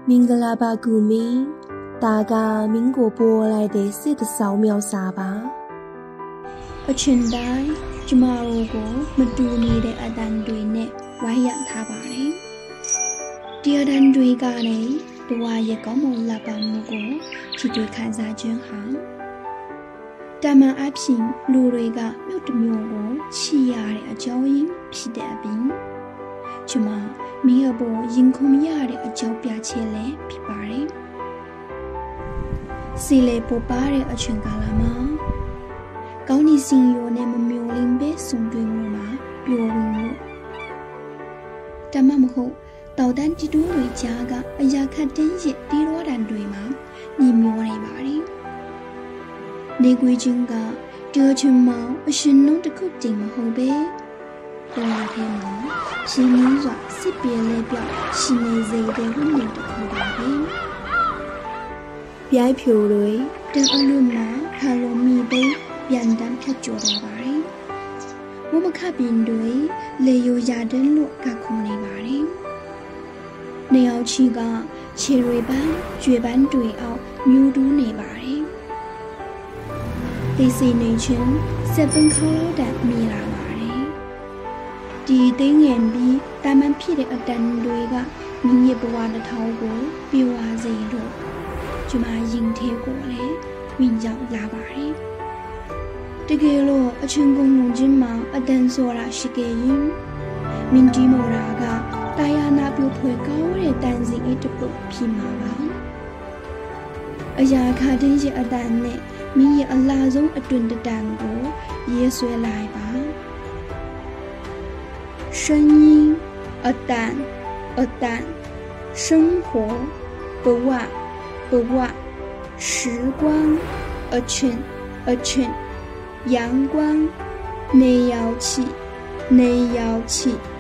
明格拉巴古米，大家民国波来的46秒3吧。 全代ကျမတို့ကိုမတူနေတဲ့အတန်တွေနဲ့ဝိုင်းရံထားပါတယ်။ဒီအတန်တွေကနေဘဝရဲ့ကောင်းမွန်လာပါမှုကိုထိတွေ့ခံစားခြင်းဟာတမန်အဖြစ်လူတွေကမြို့တစ်မြို့ကိုချီရတဲ့အကြောင်းရင်းဖြစ်တဲ့အပြင်ကျမမိအပေါ်ရင်ခုန်ရတဲ့အကြောင်းပြချက်လည်းဖြစ်ပါတယ်။စီလေပေါ်ပါတဲ့အချိန်ကာလမှာကောင်းဒီစင်ရိုနဲ့မမျိုးလင်းပဲဆုံတွေ့မှုမှာပျော်ဝင်မှုတမမဟုတ်တောက်တန်းတီတူးတွေကြားကအရာခတ်တင်းရစ်တီးရောတန်တွေမှာညီမျောနေပါတယ်နေကွေးချင်းကတောချင်မောင်အရှင်နှုံးတစ်ခုတည်မဟုတ်ပဲတော်ထဲမှာရှင်ရင်းစွာစစ်ပြေလဲပြောက်ရှင်နေစေတဲ့ဝိညာဉ်တစ်ခုပါပဲပြိုင်ဖြိုတွေတန်အလုံးမှာခါလိုမီပဲပြန်တမ်းဖြတ်ကျော်သွားပါတယ်။ဝမခပင်တွေလေယိုရတဲ့လို့ကခုန်နေပါတယ်။နေအောင်ချီကခြေတွေပန်းကျွေပန်းတွေအောင်မြူးတူးနေပါတယ်။ဒီစီနေချင်းစက်ပင်ခေါ်တဲ့မိလာပါတယ်။ဒီသိငယ်ပြီးတာမန်ဖြစ်တဲ့အတန်တွေကမိရဲ့ဘဝတစ်ထောင်ကိုပြေဝစေလို့ကျမရင်ထဲကိုလည်းဝင်ရောက်လာပါတယ်။တကယ်လို့အချင်းကုန်လုံးချင်းမှာအတန်ဆိုတာရှိခဲ့ရင်မင်းဒီမိုရာကတာယာနာပြိုဖွယ်ကောင်းတဲ့တန်စီအတပုတ်ဖြစ်မှာပါအရာခါတင်းရဲ့အတန်နဲ့မင်းရဲ့အလားဆုံးအတွင်တန်ကိုရေးဆွဲလိုက်ပါ声音အတန်生活ဘဝ时光အချင်း阳光内摇气